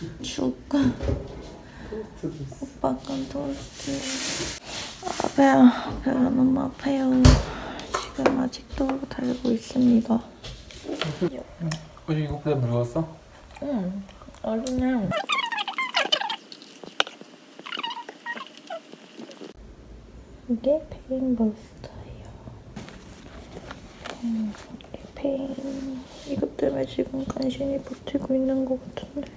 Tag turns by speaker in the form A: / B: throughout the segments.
A: 죽. 오빠 건 토스트. 배가 너무 아파요. 지금 아직도 달고 있습니다.
B: 어제 이거보다 무거웠어?
A: 응, 어린애. 이게 페인버스터예요. 페인. 이것 때문에 지금 간신히 버티고 있는 것 같은데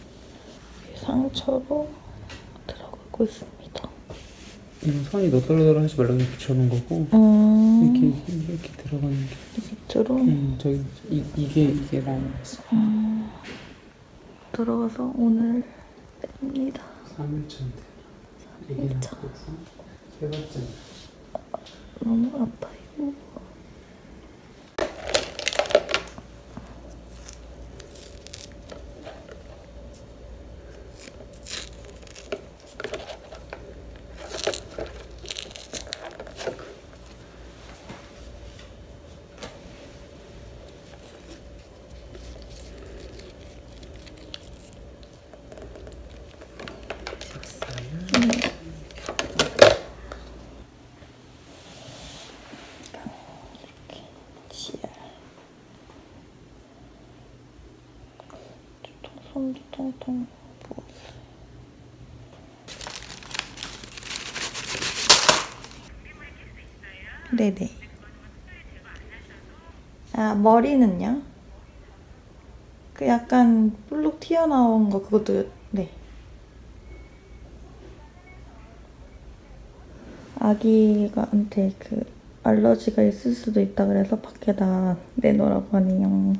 A: 상처로 들어가고 있습니다.
B: 이건 선이 너덜너덜 하지 말라고 붙여놓은 거고 이렇게 들어가는 게
A: 밑으로?
B: 저기 이게 나온 거였어.
A: 들어가서 오늘 뺍니다.
B: 3일차인데 이게 나서 세 번째.
A: 너무 아파요. 손도 통통 부었어요. 네네. 아, 머리는요? 그 약간 볼록 튀어나온 거 그것도 네. 아기한테 그 알러지가 있을 수도 있다 그래서 밖에다 내놓으라고 하네요.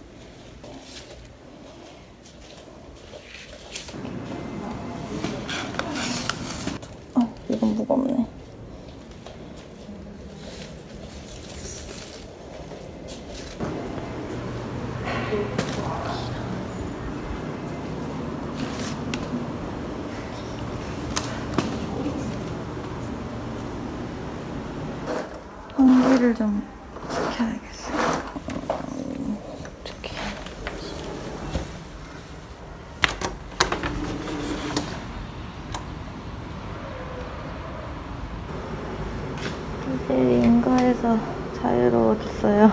A: 이건 무겁네. 환기를 좀 시켜야겠어요. 어떻게 이제 인가에서 자유로워졌어요.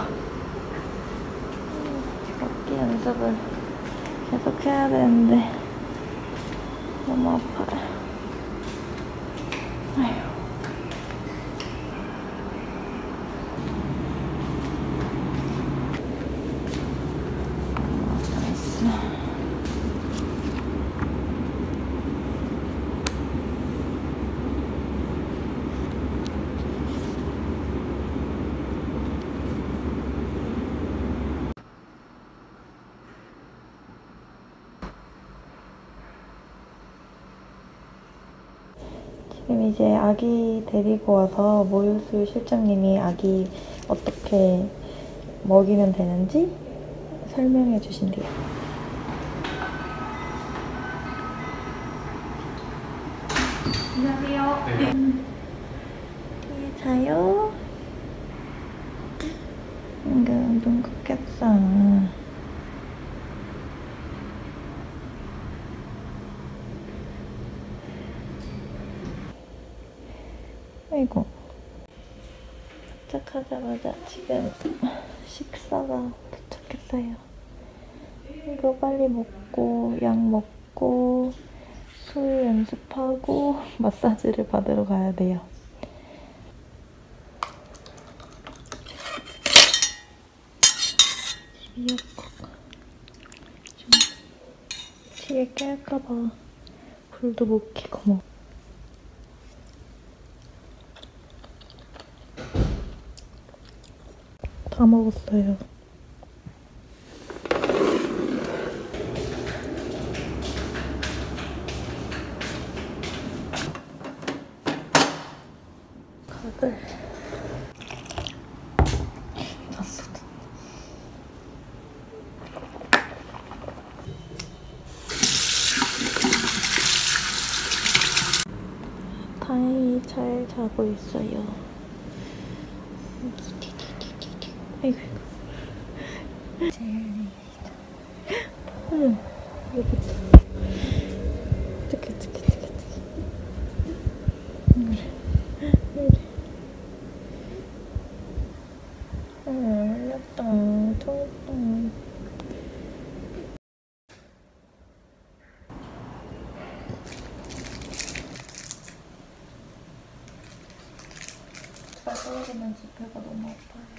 A: 걷기 연습을 계속 해야 되는데 너무 아파요. 아휴. 지금 이제 아기 데리고 와서 모유수유 실장님이 아기 어떻게 먹이면 되는지 설명해 주신대요.
C: 안녕하세요.
B: 네.
A: 자요? 눈 꺾였어. 아이고. 도착하자마자 지금 식사가 도착했어요. 이거 빨리 먹고 약 먹고 수유 연습하고 마사지를 받으러 가야 돼요. 미역국 좀 지게 깰까봐 불도 못 켜고 먹. 다 먹었어요. 각을 놨어. 다행히 잘 자고 있어요. 아이고. 제일 여기 떨어지는 지폐가 너무 아파요.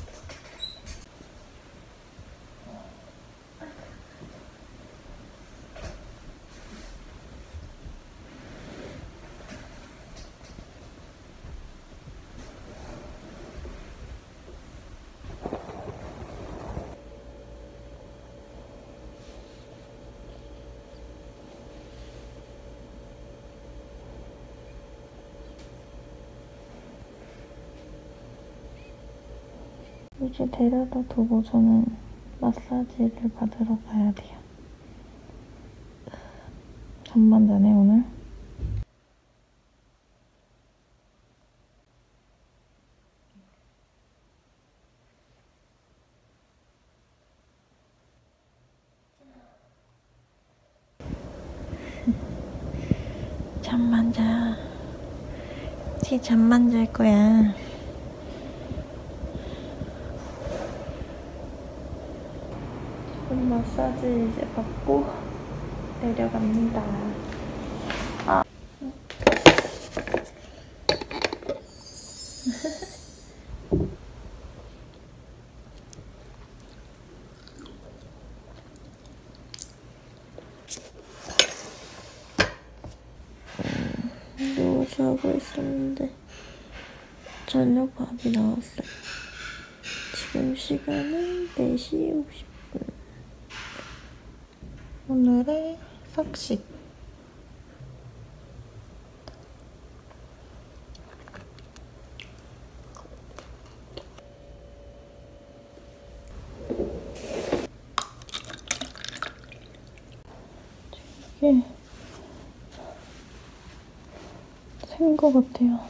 A: 이제 데려다 두고 저는 마사지를 받으러 가야 돼요. 잠만 자네 오늘? 잠만 자. 이제 잠만 잘 거야. 마사지 이제 받고 내려갑니다. 아. 누워서 하고 있었는데 저녁 밥이 나왔어요. 지금 시간은 4시 50분. 오늘의 석식. 이게 샌 것 같아요.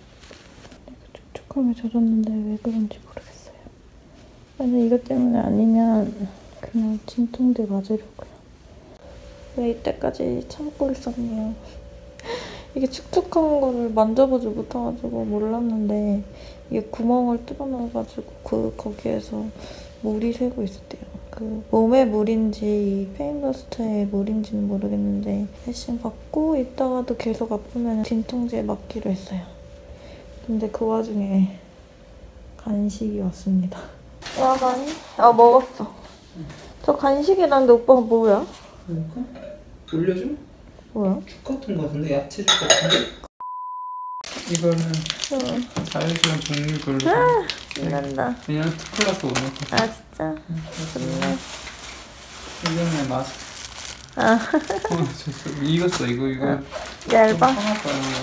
A: 촉촉하게 젖었는데 왜 그런지 모르겠어요. 만약 이것 때문에 아니면 그냥 진통제 맞으려고요. 왜 이때까지 참고 있었네요. 이게 축축한 거를 만져보지 못해가지고 몰랐는데 이게 구멍을 뚫어놔가지고 거기에서 물이 새고 있었대요. 그 몸에 물인지 페인더스트에 물인지는 모르겠는데 대신 받고 있다가도 계속 아프면 진통제 맞기로 했어요. 근데 그 와중에 간식이 왔습니다. 와, 많이? 아, 먹었어. 저 간식이라는데 오빠가 뭐야?
B: 그러니까? 올려줘?
A: 뭐야?
B: 죽 같은 거 같은데? 야채 죽 같은데? 이거는 자연스러운 종류별로
A: 아, 신난다.
B: 그냥 투플러스 오는 거.
A: 아, 진짜? 좋네.
B: 이거는 맛.
A: 아.
B: 익었어, 이거.
A: 얇아?
B: 먹을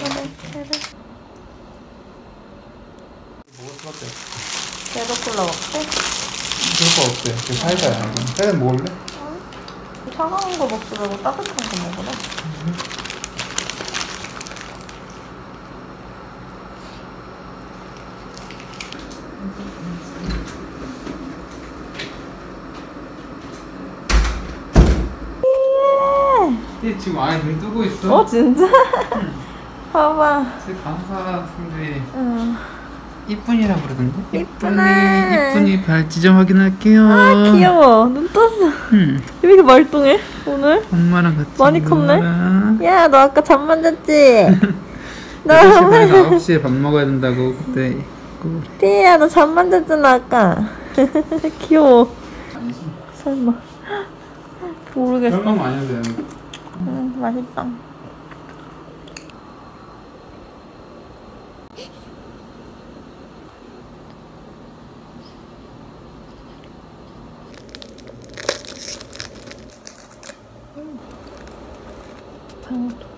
B: 수밖에 없어.
A: 제로콜라 먹게?
B: 그럴 거 없대. 그 살살야, 이건. 살살 먹을래?
A: 차가운 거 먹지 말고 따뜻한 거 먹으래.
B: 얘 지금 아예 눈 뜨고 있어.
A: 어, 진짜? 응. 봐봐.
B: 제 강사 학생들이
A: 응.
B: 이쁜이라고 그러던데?
A: 이쁘네.
B: 이쁜이 발 지점 확인할게요.
A: 아, 귀여워. 눈 떴어.
B: 응.
A: 왜 이렇게 말똥해, 오늘?
B: 엄마랑 같이
A: 많이 컸네?
B: 놀아라.
A: 야, 너 아까 잠만 잤지? 너
B: 8시 반에서 9시에 밥 먹어야 된다고 그때.
A: 띠야, 너 잠만 잤잖아, 아까. 귀여워.
B: 아니지.
A: 설마. 모르겠어.
B: 설마 많이 해도 되는데.
A: 맛있다. 방토.